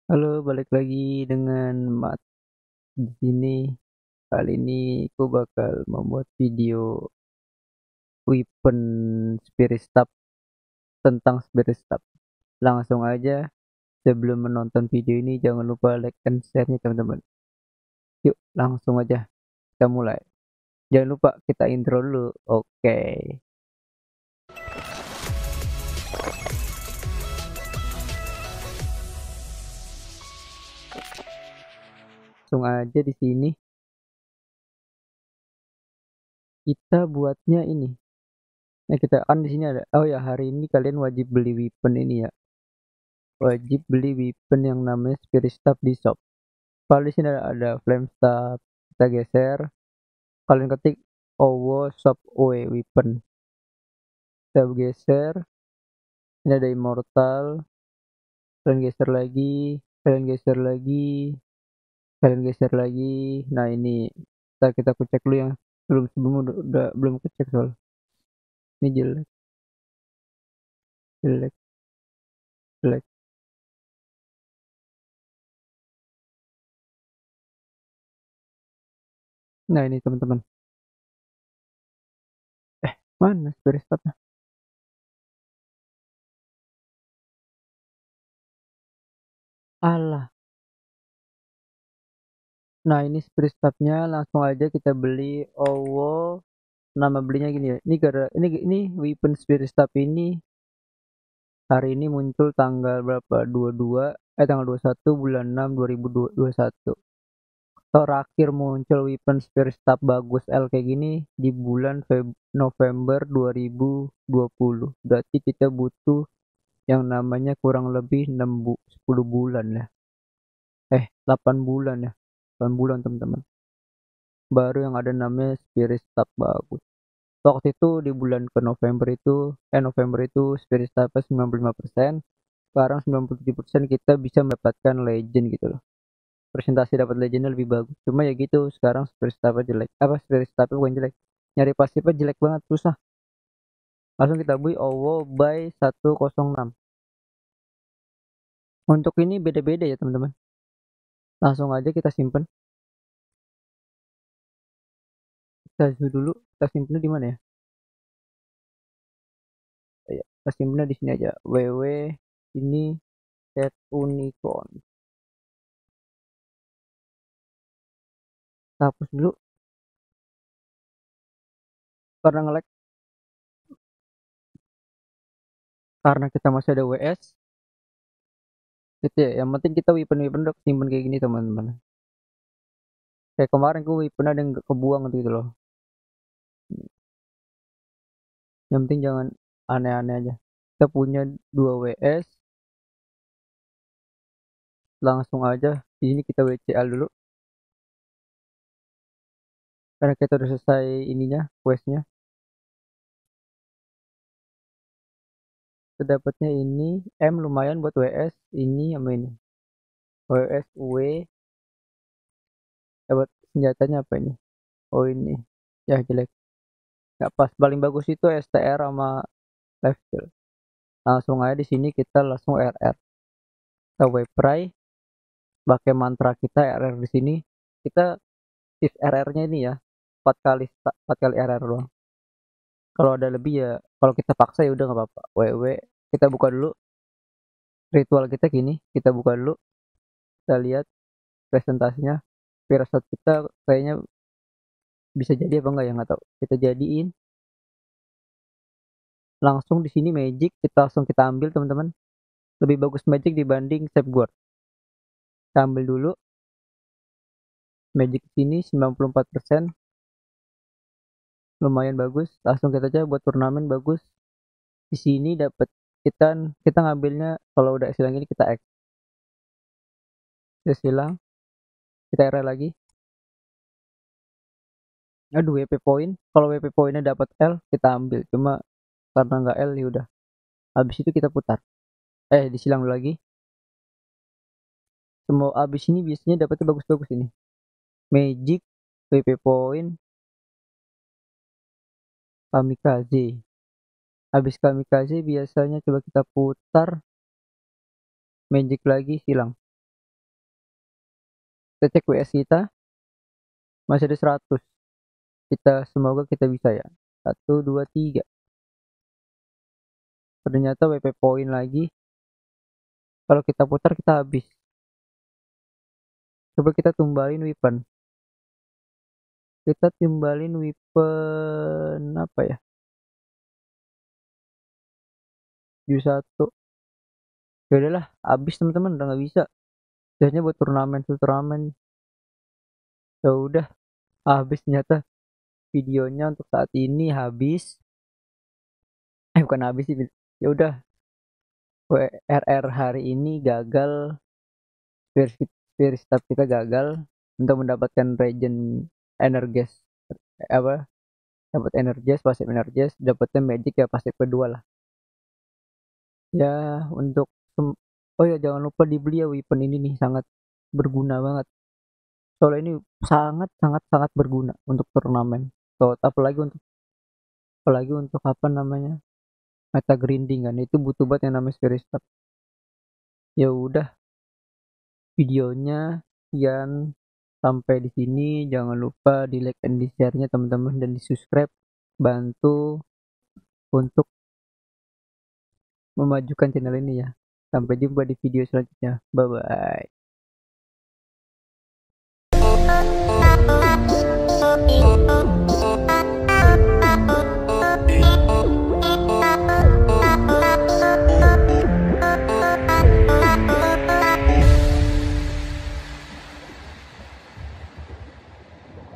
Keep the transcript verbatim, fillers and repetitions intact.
Halo, balik lagi dengan Mat di sini. Kali ini aku bakal membuat video weapon Spirit Stap tentang Spirit Stap. Langsung aja, sebelum menonton video ini jangan lupa like dan share-nya teman-teman. Yuk, langsung aja kita mulai. Jangan lupa kita intro dulu. Oke. Langsung aja di sini kita buatnya ini. Nah, kita kan di sini ada. Oh ya, hari ini kalian wajib beli weapon ini ya. Wajib beli weapon yang namanya Spirit Stap di shop. Kalau di sini ada flame staff, kita geser, kalian ketik owo shop oe weapon, kita geser, ini ada immortal, kalian geser lagi, kalian geser lagi, kalian geser lagi. Nah ini kita kita aku cek dulu yang belum sebelum udah, udah belum kecek soal ini jelek jelek jelek. Nah ini teman-teman, eh mana spirit staffnya? Alah, nah ini spirit staffnya langsung aja kita beli owo. Nama belinya gini ya, ini gara ini ini weapon spirit staff ini hari ini muncul tanggal berapa, dua puluh dua eh tanggal dua puluh satu bulan enam dua ribu dua puluh satu. Terakhir muncul weapon Spirit Staff bagus L kayak gini di bulan Feb November dua ribu dua puluh. Berarti kita butuh yang namanya kurang lebih enam bu sepuluh bulan ya. Eh, delapan bulan ya. delapan bulan teman-teman. Baru yang ada namanya Spirit Staff bagus. Waktu itu di bulan ke November itu, eh November itu Spirit Staff sembilan puluh lima persen. Sekarang sembilan puluh tujuh persen kita bisa mendapatkan legend gitu loh. Presentasi dapat legendnya lebih bagus. Cuma ya gitu, sekarang spirit staff jelek. Apa spirit staff bukan jelek. Nyari pasifnya jelek banget, susah. Langsung kita beli owo by seratus enam. Untuk ini beda-beda ya teman-teman. Langsung aja kita simpen. Kita zoom dulu. Kita simpennya di mana ya? Ya, kita simpennya di sini aja. Ww ini set unicorn. Kita hapus dulu karena nge-lag. Karena kita masih ada W S. Gitu ya. Yang penting kita weapon-weapon udah simpen kayak gini teman-teman. Kayak kemarin gue weapon ada yang kebuang gitu loh. Yang penting jangan aneh-aneh aja. Kita punya dua W S, langsung aja di sini kita W C L dulu karena kita udah selesai ininya, questnya. Kita dapatnya ini M lumayan buat W S ini sama ini. W S W dapat senjatanya apa ini? Oh ini. Ya jelek. Nggak pas. Paling bagus itu S T R sama life steal. Langsung aja di sini kita langsung R R. Kita W pry pakai mantra kita R R di sini. Kita shift R R-nya ini ya. empat kali empat kali R R doang. Kalau ada lebih ya, kalau kita paksa ya udah nggak apa-apa. W W kita buka dulu ritual kita gini, kita buka dulu, kita lihat presentasinya. Firasat kita kayaknya bisa jadi apa enggak ya, nggak tahu. Kita jadiin langsung di sini magic, kita langsung kita ambil teman-teman. Lebih bagus magic dibanding safeguard. Kita ambil dulu magic sini sembilan puluh empat persen, lumayan bagus. Langsung kita aja buat turnamen bagus. Di sini dapat kita kita ngambilnya kalau udah silang ini kita X. Kita silang, kita R lagi. Aduh, W P point. Kalau W P poinnya dapat L, kita ambil. Cuma karena nggak L ya udah. Habis itu kita putar. Eh, disilang dulu lagi. Semua habis ini biasanya dapatnya bagus-bagus ini. Magic, W P point, kamikaze. Habis kamikaze biasanya coba kita putar magic lagi silang. kita cek W S kita masih ada seratus. Kita semoga kita bisa ya. Satu, dua, tiga. Ternyata W P point lagi. Kalau kita putar kita habis. Coba kita tumbalin weapon. Kita timbalin weapon apa ya? tujuh satu. Ya udahlah, habis teman-teman, udah nggak bisa. Biasanya buat turnamen turnamen. Ya udah, habis ternyata. Videonya untuk saat ini habis. Eh bukan habis sih. Ya udah, W R R hari ini gagal. Spirit, spirit staff kita gagal untuk mendapatkan regen energies. Eh, apa? Dapat energies, pasif energies, dapatnya magic ya pasif kedua lah. Ya untuk sem- oh ya jangan lupa dibeli ya weapon ini nih, sangat berguna banget. Soalnya ini sangat sangat sangat berguna untuk turnamen. So, apalagi untuk apalagi untuk apa namanya? Meta grinding kan itu butuh banget yang namanya spirit step. Ya udah, videonya sekian sampai di sini. Jangan lupa di like dan di share-nya teman-teman dan di subscribe. Bantu untuk memajukan channel ini ya. Sampai jumpa di video selanjutnya. Bye bye.